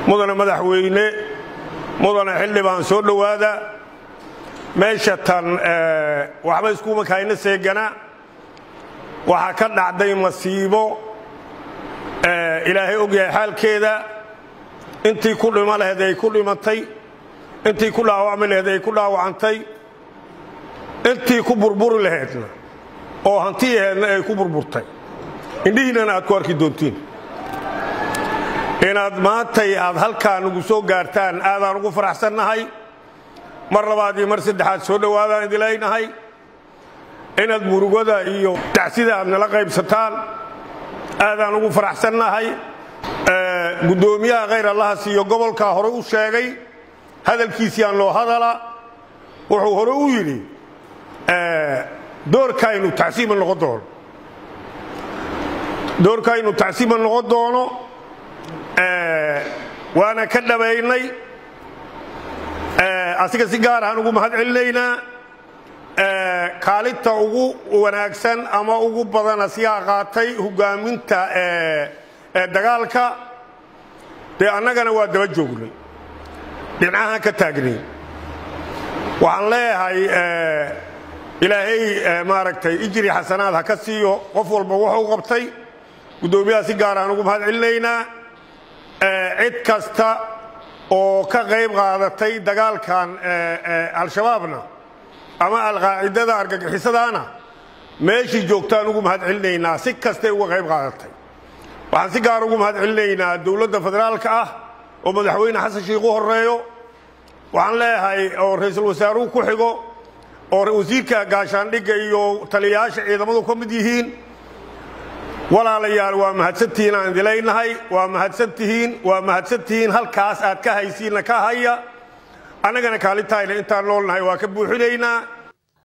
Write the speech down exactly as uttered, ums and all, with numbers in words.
mudana madaxweyne mudana xildhibaan soo dhawaada meesha tan waxba isku makayna seegana waxa ka dhacday masiibo ilaahay og yahay xaalkeeda intii ku dhima lahayd ay ku dhimatay intii ku dhaawacmay lahayd ay ku dhaawacantay intii ku burburi lahaydna oo hantiyeedna ay ku burburtay indhihiina aad ku arki doontiin inaad maantay aad halkaan ugu soo gaartaan aadaan ugu faraxsannahay mar labaad iyo mar saddexaad soo dhawaadaan idileynahay inaad murugada iyo tacsida aad nala qaybsataan aadaan ugu faraxsannahay gudoomiyaha khayr allaha siiyo gobolka hore u sheegay hadalkiisii aan loo hadala wuxuu hore u yidhi doorkaynu tacsiima noqon doono doorkaynu tacsiima noqon doono waana ka dhabaynay asiga si gaar ahaan ugu mahad celinaynaa kaalinta ugu wanaagsan ama ugu badan asigaa qaatay hogaaminta dagaalka dee annagana waa daba joognay dhinacahan ka taagnay waxaan leeyahay ilaahay maaragtay ijri xasanaad ha ka siiyo qof walba wuxuu qabtay gudoomiyaha si gaar ahaan ugu mahad celinaynaa cid kasta oo ka qayb qaadatay dagaalkan al-shabaabna ama al-qaacidada argagixisadaana meeshii joogtaan ugu mahad celinaynaa si kastay uga qayb qaadatay waxaan si gaar ugu mahad celinaynaa dowladda federaalka ah oo madaxweyne xasan sheikh u horeeyo waxaan leeyahay oo ra'iisul wasaaruhu ku xigo oo wasiirka gaashaandhigga iyo taliyayaasha ciidamadu ka mid yihiin walaalayaal waa mahadsantihiin aan idileynahay waa mahadsantihiin waa mahadsantihiin halkaas aad ka haysiinna ka haya annagana kaalintayna intaan noolnahay waa ka buuxinaynaa